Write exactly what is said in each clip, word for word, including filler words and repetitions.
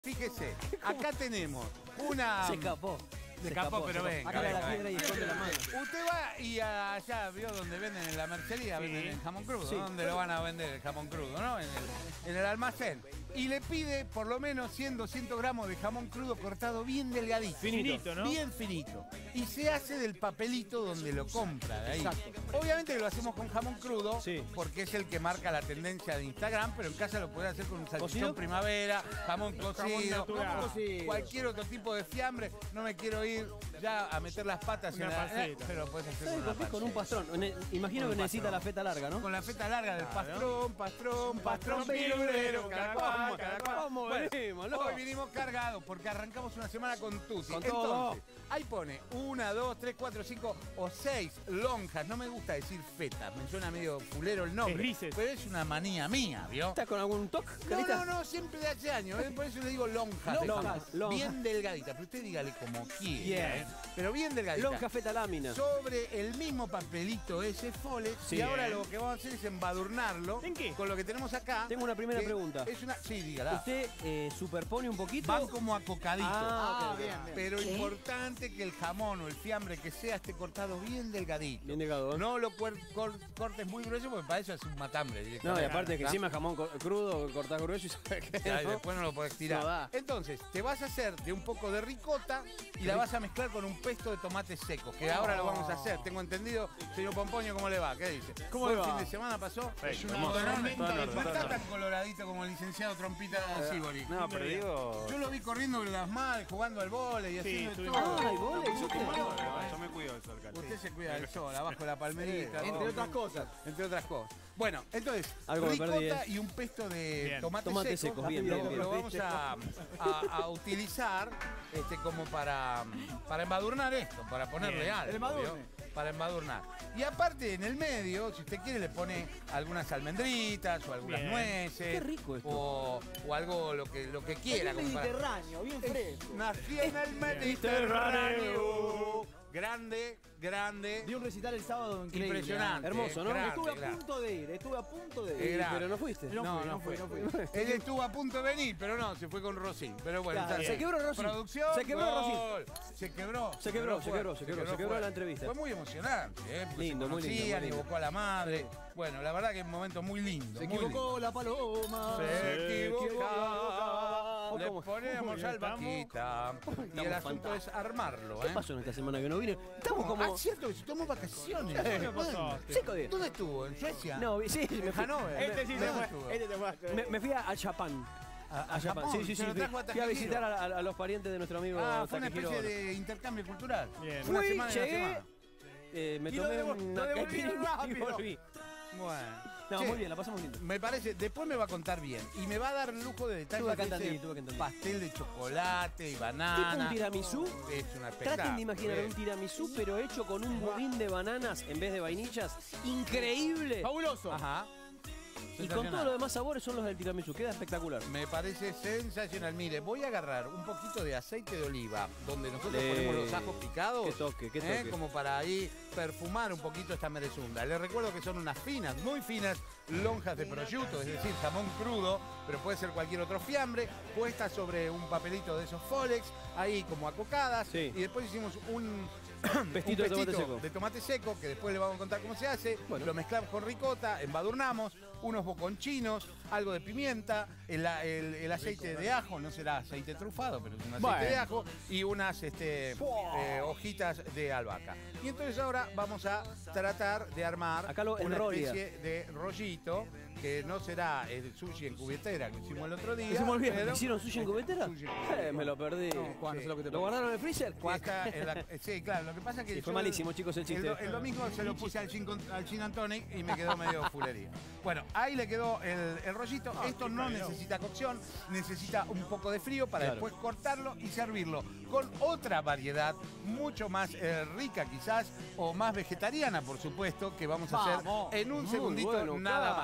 Fíjese, acá tenemos una... Se escapó. Se escapó, pero venga. Acá venga, la piedra y esconde la mano. Usted va y allá vio donde venden en la mercería, sí. venden el jamón crudo, sí. ¿Dónde lo van a vender el jamón crudo? ¿No? En el, en el almacén. Y le pide por lo menos cien, doscientos gramos de jamón crudo cortado bien delgadito. Finito, ¿no? Bien finito. Y se hace del papelito donde lo compra, de ahí. Exacto. Obviamente que lo hacemos con jamón crudo, sí. porque es el que marca la tendencia de Instagram, pero en casa lo puede hacer con un salchichón ¿Cocido? primavera, jamón cocido, jamón cocido, cualquier otro tipo de fiambre. No me quiero ir ya a meter las patas Una en la... panceta. Pero puedes hacer con ¿Sabes una por qué? Con un panceta. pastrón. Ne- Imagino Con que un necesita pastrón. la feta larga, ¿no? Con la feta larga del Claro. pastrón, pastrón, pastrón, Pastrón pirulero, cada cual, cada cual. ¿Cómo Bueno, venimos, loco? hoy vinimos cargados porque arrancamos una semana con Tusi. Con todo. Entonces, ahí pone una, dos, tres, cuatro, cinco o seis lonjas. No me gusta decir fetas, me suena medio fulero el nombre. Es grises. Pero es una manía mía, ¿vio? ¿Estás con algún toque? No, no, no, siempre de hace años, ¿eh? Por eso le digo lonjas. de Lonjas, jamón. lonjas. Bien delgadita, pero usted dígale como quiera, Bien. ¿eh? Pero bien delgadita. Lonja feta lámina. Sobre el mismo papelito ese Folex. Sí. Y ahora lo que vamos a hacer es embadurnarlo. ¿En qué? Con lo que tenemos acá. Tengo una primera que pregunta. Es una, sí, dígala. ¿Usted eh, superpone un poquito? Van como acocaditos. Ah, ok, bien, bien. Pero importante que el jamón o el fiambre que sea esté cortado bien delgadito. Bien delgado, ¿eh? No lo cuer- cor- cortes muy grueso porque para eso es un matambre No, directamente. y aparte que ¿Ah? encima jamón co- crudo, cortás grueso y sabes que Ya, y no. después no lo podés tirar. No da. Entonces, te vas a hacer de un poco de ricota y la vas a mezclar con un pesto de tomates secos, que ahora lo vamos a hacer. Tengo entendido, señor Pompoño, ¿cómo le va? ¿Qué dice? ¿Cómo ¿Buen le va? fin de semana pasó? Es una una tormenta. tormenta No de está tormenta. tan coloradito como el licenciado Trompita Sibori. No, pero digo. Yo lo vi corriendo en las mal, jugando al vóley y Sí, haciendo estuvimos- todo. Ah, ¿hay goles? ¿Usted? Yo me cuido de eso, alcalde. Usted se cuida del sol, abajo de la palmerita. Entre todo. otras cosas. Entre otras cosas. Bueno, entonces, Algo me ricota perdí, ¿eh? y un pesto de Bien. tomate, Tomate seco. secos, bien, lo, bien, bien. lo vamos a, a- a utilizar este, como para, para embadurnar esto, para ponerle Bien. algo. El embadurne. ¿vio? Para embadurnar. Y aparte, en el medio, si usted quiere, le pone algunas almendritas o algunas Bien. nueces. Qué rico esto. O, o algo lo que, lo que quiera. como para- Mediterráneo, bien fresco. Nací en el Mediterráneo. Grande, grande. Di un recital el sábado increíble. Impresionante. Hermoso, ¿no? Grande, Estuve a grande. punto de ir, estuve a punto de Eh, ir. grande. Pero no fuiste. No, No, fui, no no fui, fue. no fui. Él estuvo a punto de venir, pero no, se fue con Rosín. Pero bueno, Claro. está Se quebró Rosín. Producción. Se quebró gol. Se quebró. Se quebró, se fuerte, quebró, se quebró, se quebró fuerte. la entrevista. Fue muy emocionante, ¿eh? Porque Lindo, se muy lindo, conocían, muy lindo. evocó a la madre. Bueno, la verdad que es un momento muy lindo. Se muy equivocó la paloma. lindo. Se equivocó. Le ¿Cómo? ponemos Muy al bien, vaquita. Y el asunto es armarlo, ¿Qué ¿eh? pasó en esta semana que no vine? Estamos como... Ah, cierto que se tomó vacaciones. ¿Qué pasó? Cinco días. ¿Dónde estuvo? ¿En Suecia? No, sí, me ¿En fui, Hannover? Este sí ¿Dónde se estuvo? fue. Este te fue. me, me fui a, a Japón. A, A Japón. Sí, sí, Se sí. lo Fui, trajo a fui a Takehiro. visitar a, a- a los parientes de nuestro amigo Ah, fue una Takehiro. especie de intercambio cultural. Bien. Una Fui, semana y una llegué, semana. eh, me Y lo tomé devo- una lo devolví caipirinha y rápido. volví. Bueno. No, Che, muy bien, la pasamos lindo. Me parece, después me va a contar bien. Y me va a dar el lujo de detalles. Tuve que de ese entender, tuve que entender. pastel de chocolate y banana. Tipo un tiramisú. Es una Traten de imaginar un tiramisú, pero hecho con un budín de bananas en vez de vainillas. ¡Increíble! Fabuloso. Ajá. Y con todos los demás sabores son los del tiramisú. Queda espectacular. Me parece sensacional. Mire, voy a agarrar un poquito de aceite de oliva, donde nosotros Le- ponemos los ajos picados. Qué toque, qué ¿eh? toque. Como para ahí perfumar un poquito esta merezunda. Les recuerdo que son unas finas, muy finas lonjas de prosciutto, es decir, jamón crudo, pero puede ser cualquier otro fiambre, puestas sobre un papelito de esos Folex, ahí como acocadas. Sí. Y después hicimos un Pestito un de tomate seco. de tomate seco, que después le vamos a contar cómo se hace. Bueno. Lo mezclamos con ricota, embadurnamos, unos boconchinos, algo de pimienta, el, el- el aceite de ajo, no será aceite trufado, pero es un aceite Bueno. de ajo, y unas este, eh, hojitas de albahaca. Y entonces ahora vamos a tratar de armar Acá lo una enrolla. especie de rollito, que no será el sushi en cubetera que hicimos el otro día. ¿Hicimos bien? pero- ¿Hicieron sushi en cubetera? Sushi en Eh, cubetera. me lo perdí. No, Juan, no sé lo que te ¿Lo guardaron en el freezer? Y está en la- sí, claro, lo que pasa es que Sí, fue yo malísimo, chicos, el chiste. do- El, domingo se lo puse al gin, con- al gin and tonic y me quedó medio fulería. Bueno, ahí le quedó el, el rollito. Esto no necesita cocción, necesita un poco de frío para Claro. después cortarlo y servirlo con otra variedad mucho más eh, rica quizás o más vegetariana, por supuesto, que vamos a hacer Vamos. en un Muy segundito bueno, nada Carlos, más. muy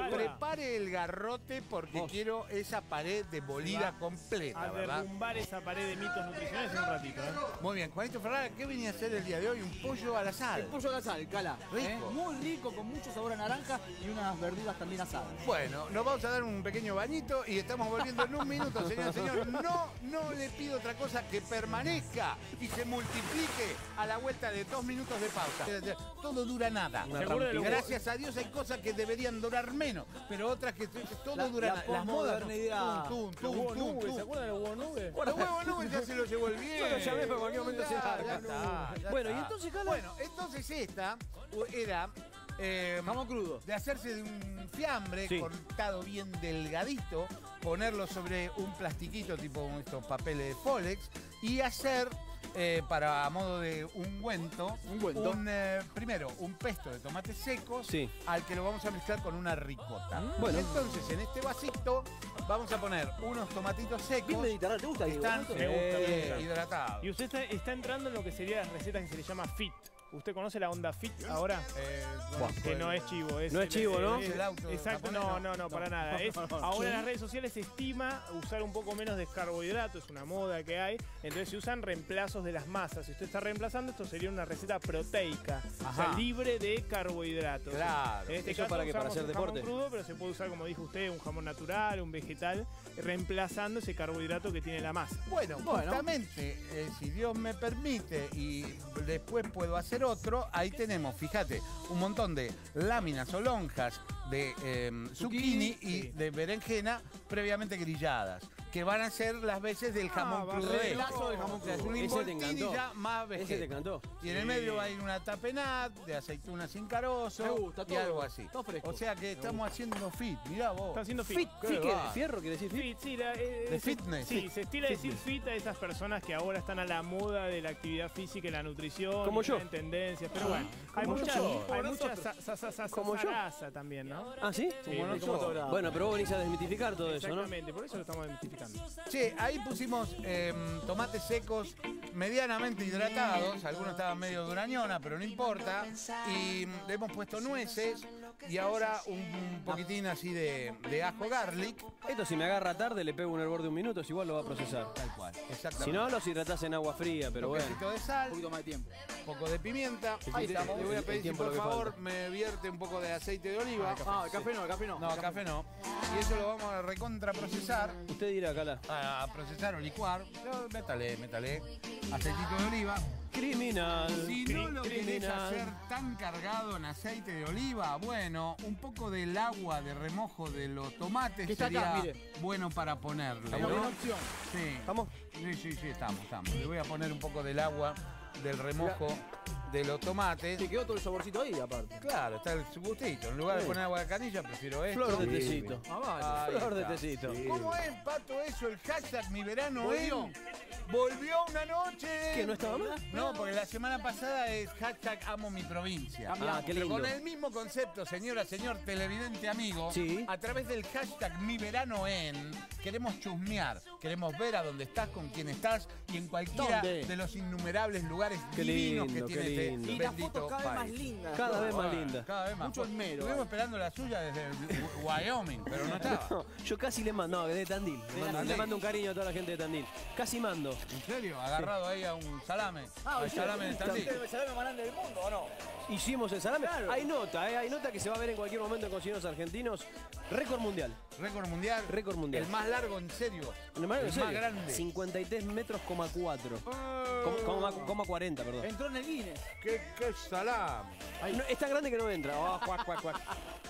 boludo. prepare el garrote porque Vos. quiero esa pared demolida Va completa, A ¿verdad? derrumbar esa pared de mitos nutricionales en un ratito, ¿eh? Muy bien, Juanito Ferrara, ¿qué venía a hacer el día de hoy? Un pollo a la El sal. pollo a la sal, cala. Rico. ¿eh? Muy rico, con mucho sabor a naranja y unas verduras también asadas. Bueno, nos vamos a dar un pequeño bañito y estamos volviendo en un minuto, señor, señor. No, no le pido otra cosa que permanezca y se multiplique a la vuelta de dos minutos de pausa. Todo dura nada. Una Seguro de lo- Gracias a Dios hay cosas que deberían durar menos, pero otras que todo La- dura la nada. Las modas. posmodernidad. Tum, tum, Los tum, huevos tum, nubes, tum. ¿se acuerdan de los huevos nubes? Los huevos nubes ya se los llevó el bien. Yo lo llamé, pero en cualquier momento se Ya, larga. ya está, ya Bueno, y está. entonces, Cala. Bueno, entonces esta era eh, Jamón crudo. de hacerse de un fiambre Sí. cortado bien delgadito, ponerlo sobre un plastiquito tipo estos papeles de Folex y hacer eh, para a modo de ungüento, Ungüento. un, eh, primero un pesto de tomates secos Sí. al que lo vamos a mezclar con una ricota. Bueno. Entonces en este vasito vamos a poner unos tomatitos secos Bien mediterráneo, ¿te gusta? que Diego? están Me gusta, me eh, gusta. hidratados. Y usted está, está entrando en lo que sería las recetas que se le llama fit. ¿Usted conoce la onda fit ahora? Eh, Buah. Que no es chivo, es No es chivo, ¿no? Es el auto Exacto, japonés, no, no. no, no, para nada. Es, ahora en las redes sociales se estima usar un poco menos de carbohidratos, es una moda que hay. Entonces se usan reemplazos de las masas. Si usted está reemplazando, esto sería una receta proteica, o sea, Ajá. libre de carbohidratos. Claro. En este ¿Eso caso para qué? ¿Para usamos hacer un jamón deporte? crudo, pero se puede usar, como dijo usted, un jamón natural, un vegetal, reemplazando ese carbohidrato que tiene la masa. Bueno, Bueno. justamente, eh, si Dios me permite y después puedo hacer otro, ahí tenemos, fíjate, un montón de láminas o lonjas de eh, zucchini y sí. de berenjena previamente grilladas, que van a ser las veces del jamón va crudo re de este. lazo de jamón O sea, es crudo. un Ese te involtini encantó. ya más Ese te vegeta. encantó. Y en el Sí. medio va a ir una tapenat de aceituna sin carozo Me gusta, y todo- algo así. todo fresco. O sea que estamos haciendo fit, mirá vos. Está haciendo fit. Fit, Qué fit, ¿qué? va. ¿De fierro quiere decir fit? Fit, sí, la- eh, De se- fitness. Sí, Fit. se estila decir fit a esas personas que ahora están a la moda de la actividad física y la nutrición. Como y yo. están en tendencias. Pero bueno, hay Como mucha, yo. hay Como mucha nosotros. sa- sa- sa- Como yo. grasa también, ¿no? ¿Ah, sí? Sí, Como muy- nosotros. Bueno, pero vos venís a desmitificar todo eso, ¿no? Exactamente, por eso lo estamos identificando. Che, ahí pusimos eh, tomates secos medianamente hidratados, algunos estaban medio durañona, pero no importa, y mm, le hemos puesto nueces y ahora un poquitín así de, de ajo garlic. Esto si me agarra tarde le pego un hervor de un minuto, igual lo va a procesar. Tal cual, exactamente. Si no, los hidratás en agua fría, pero un bueno. poquito de Un sal, poquito más de tiempo. un poco de pimienta. Ahí Le estamos. voy a El- el pedir si tiempo por lo que favor falta. me vierte un poco de aceite de oliva. Ah, el café no, el café no. No, café no. Y eso lo vamos a recontraprocesar. Usted dirá, Cala. A procesar o licuar. No, métale, métale. Aceitito de oliva. Criminal. Si no lo querés criminal. hacer tan cargado en aceite de oliva, bueno, un poco del agua de remojo de los tomates Que está sería acá, mire. bueno para ponerle. Una ¿no? buena opción. Sí. ¿Estamos? Sí, sí, sí, estamos, estamos. Le voy a poner un poco del agua del remojo de los tomates. Te quedó todo el saborcito ahí, aparte. Claro, está el su gustito. En lugar de Sí. poner agua de canilla, prefiero esto. Flor de tecito. Ah, vale. Ahí Flor de está. tecito. ¿Cómo es, Pato, eso? El hashtag Mi Verano Volvió. en... Volvió una noche. ¿Que no estaba mal? No, porque la semana pasada es hashtag Amo mi provincia. Ah, qué Pero lindo. con el mismo concepto, señora, señor televidente amigo, Sí. a través del hashtag Mi Verano en, queremos chusmear, queremos ver a dónde estás, con quién estás y en cualquiera ¿Dónde? de los innumerables lugares Qué divinos lindo, que qué tiene lindo. este Y las bendito fotos cada vez más país. lindas. Cada vez más Bueno, linda. Cada vez más. Mucho esmero, Estuvimos eh. esperando la suya desde Wyoming, pero no estaba. No, yo casi le mando, no, de Tandil. Le mando, Tandil. le mando un cariño a toda la gente de Tandil. Casi mando. ¿En serio? Agarrado ahí a un salame. Ah, al ¿usted- salame de Tandil. ¿usted el salame más grande del mundo o no? Hicimos el salame. Claro. Hay nota, ¿eh? Hay nota que se va a ver en cualquier momento en Cocineros Argentinos. Récord mundial. Récord mundial. Récord mundial. El más largo, en serio. ¿En serio? El más grande. cincuenta y tres metros, coma cuatro. Oh, Coma, coma cuarenta, perdón. Entró en el Guinness. ¡Qué, qué salame! No, es tan grande que no entra. Oh, cuac, cuac, cuac.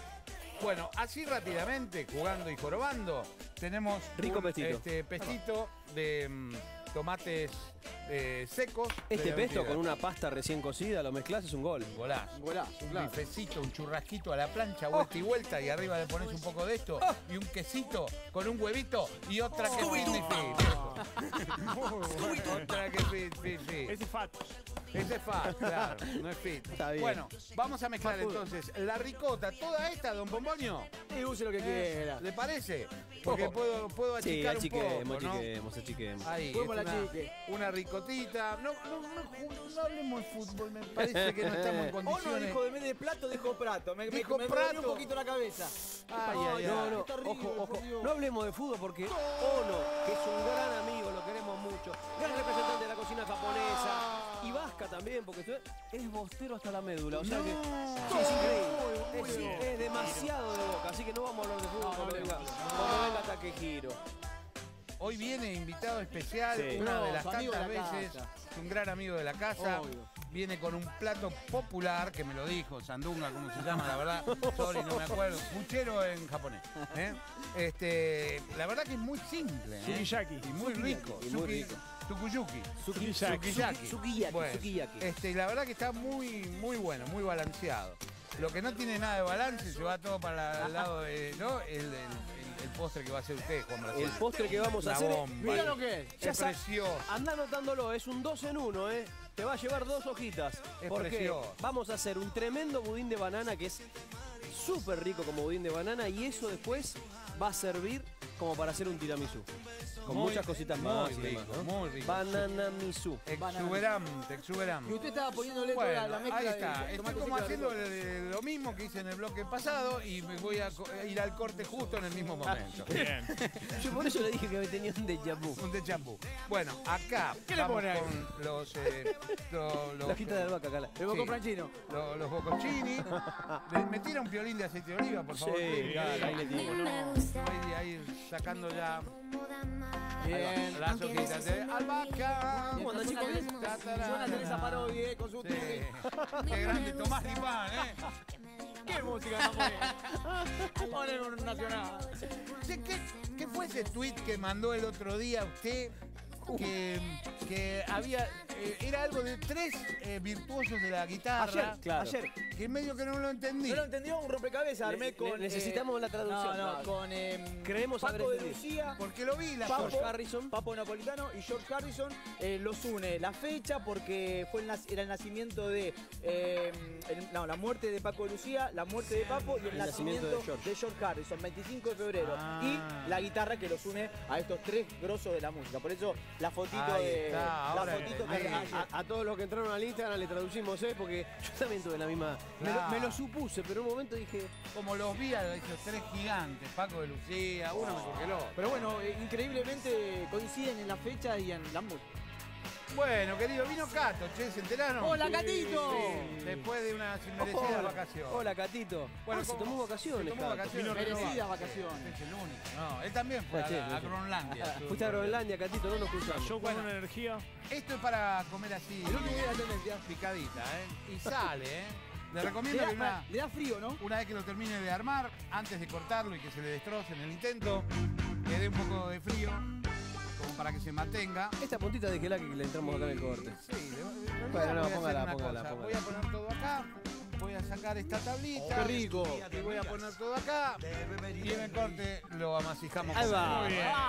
Bueno, así rápidamente, jugando y jorobando, tenemos Rico un, pestito. este pestito de mm, tomates eh, secos. Este de pesto veintidós. con una pasta recién cocida, lo mezclas, es un gol. Golazo. Golazo, Un claro. bifecito, un churrasquito a la plancha, vuelta y vuelta, y arriba le pones un poco de esto, y un quesito con un huevito y otra que fit, fit, fit. Otra que fit, fit, fit. Ese es fat. Ese es fat, claro, no es fit. Está bien. Bueno, vamos a mezclar entonces la ricota, toda esta, don Bombonio. Y use lo que Eh, quiera. ¿Le parece? Porque puedo, puedo Sí, achicar un achiquemos, poco, ¿no? achiquemos, achiquemos. Ahí, Fuimos es la una, chique. una ricotita. No, no, no, no hablemos de fútbol, me parece que no estamos en O no condiciones. dijo de vez de plato, dijo prato. Me, me- Dijo me prato. dolió un poquito la cabeza. Ay, No, ay, no, ay. no, Está horrible, ojo, ojo. por Dios. No hablemos de fútbol porque Ono, que es un gran amigo, lo queremos mucho, gran representante de la cocina japonesa, y Vasca también, porque esto es bostero hasta la médula, o sea que sí, es increíble, es, es demasiado de Boca, así que no vamos a hablar de fútbol cuando venga, cuando venga Takehiro. Hoy viene invitado especial, Sí. una de No, las su amigo tantas de la veces, casa. es un gran amigo de la casa. Obvio. Viene con un plato popular, que me lo dijo, Sandunga, ¿cómo se llama? La verdad, sorry, no me acuerdo. Puchero en japonés. ¿eh? Este, la verdad que es muy simple. ¿eh? Sukiyaki. Y muy rico. Y muy Suki- rico. Tukuyuki. Sukiyaki. Sukiyaki. Sukiyaki, Bueno, sukiyaki. Este, la verdad que está muy, muy bueno, muy balanceado. Lo que no tiene nada de balance se va todo para el lado de, ¿no? El, el- el- el postre que va a hacer usted, Juan Brasil. El postre que vamos a La hacer es- bomba. Mira lo que es. Qué Ya sa- precioso. Anda anotándolo, es un dos en uno, ¿eh? Te va a llevar dos hojitas. Es porque precioso. vamos a hacer un tremendo budín de banana que es súper rico como budín de banana y eso después va a servir como para hacer un tiramisú. Con Muy- muchas cositas muy más. y rico, demás, ¿no? muy rico. Banana misú. Exuberante, exuberante. Y usted estaba poniéndole toda la, Bueno, la mezcla ahí de está. tomate Estoy seco como y haciendo ricota. el- lo mismo que hice en el bloque pasado y me voy a co- a ir al corte justo en el mismo momento. Bien. Yo por eso le dije que tenía un déjà vu. Un de champú. Bueno, acá ¿Qué le vamos pone ahí? con los, eh, lo- los, La hojita de albahaca, Cala. El boco Sí. franchino. lo- los bococini. Le- Me tira un piolín de aceite de oliva, por favor. Sí, claro, ahí le digo. Voy a ir sacando ya Bien. las hojitas de albahaca. ¿Cómo anda, chicos? Suena Teresa Parodi, eh, con su Sí. tuki. Qué grande Tomás Lipán, ¿eh? ¿Qué música no pone? Ponen un nacional. Che, ¿Qué, qué fue ese tweet que mandó el otro día usted? Que, que había, eh, era algo de tres eh, virtuosos de la guitarra. Ayer, Claro. ayer. Que medio que no lo entendí. ¿No lo entendió? Un rompecabezas Ne- armé ne- con... necesitamos la traducción. No, no, Vale. con eh, Creemos haber Paco de entendido. Lucía, Porque lo vi la Papo, George Harrison. Papo Napolitano y George Harrison. Eh, los une la fecha porque fue el, nac- era el nacimiento de... eh, el- no, la muerte de Paco de Lucía, la muerte de Papo y el, El nacimiento, nacimiento de George. Harrison, veinticinco de febrero. Ah. Y la guitarra que los une a estos tres grosos de la música. Por eso la fotito Ahí de... está, la ahora fotito que entendí. ayer. A, a todos los que entraron al Instagram le traducimos, ¿eh? Porque yo también tuve la misma. Me, lo, Claro. me lo supuse, pero en un momento dije. Como los vi a esos tres gigantes, Paco de Lucía, uno mejor que el otro. Pero bueno, eh, increíblemente coinciden en la fecha y en la música. Bueno, querido, vino Cato, che, ¿se enteraron? ¡Hola, Catito! Sí, después de unas inmerecidas Hola, vacaciones. hola, Catito. Bueno, Ah, se ¿cómo? tomó vacaciones. Se tomó Cato. vacaciones. Merecidas vacaciones. Es el único. No, él también fue Ah, sí, a, a sí. Groenlandia. Fuiste a Groenlandia, Catito, no nos cruzamos. Yo con Bueno. una energía. Esto es para comer así, El único día de la tendencia. picadita, ¿eh? Y sale, ¿eh? Le Le recomiendo que da, una, le da frío, ¿no? una vez que lo termine de armar, antes de cortarlo y que se le destroce en el intento, le dé un poco de frío, como para que se mantenga. Esta puntita de Kelaki que le entramos acá en el corte. Sí, le- le- Bueno, no, voy a hacer póngala, una póngala, cosa. póngala. Voy a poner todo acá, voy a sacar esta tablita. ¡Qué rico! Y voy a poner todo acá. Y en el corte lo amasijamos. Ahí con- va. Muy bien.